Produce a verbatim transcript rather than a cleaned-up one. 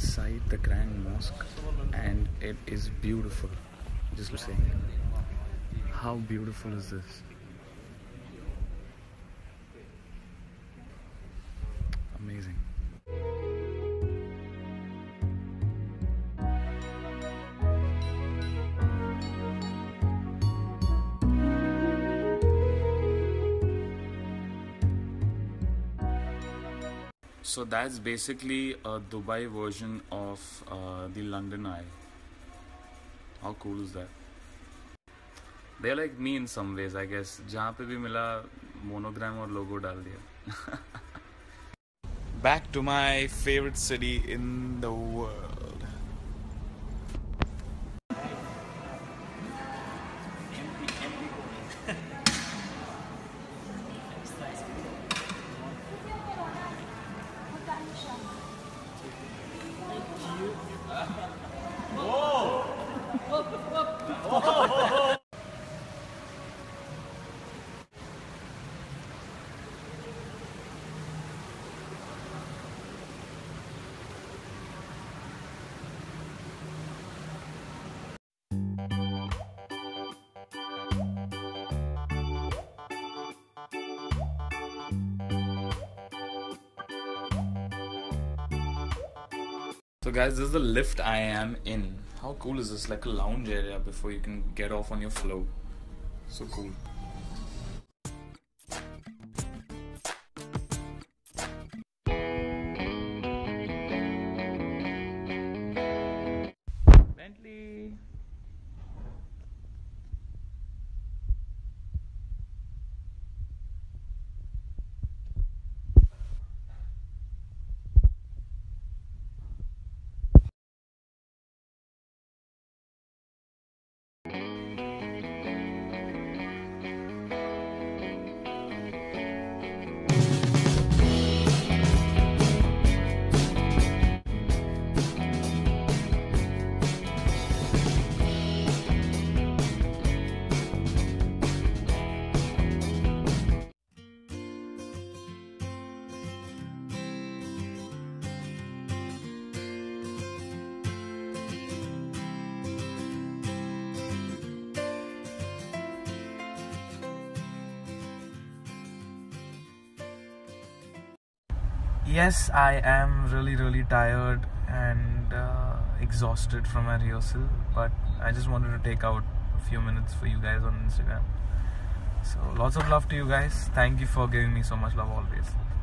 inside the Grand Mosque, and it is beautiful. Just say, how beautiful is this? Amazing. So that's basically a Dubai version of uh, the London Eye. How cool is that? They're like me in some ways, I guess. Jahan pe bhi mila monogram or logo dal diya. Back to my favorite city in the world. So guys, this is the lift I am in. How cool is this? Like a lounge area before you can get off on your flow. So cool. Bentley. Yes, I am really really tired and uh, exhausted from my rehearsal, but I just wanted to take out a few minutes for you guys on Instagram. So lots of love to you guys. Thank you for giving me so much love always.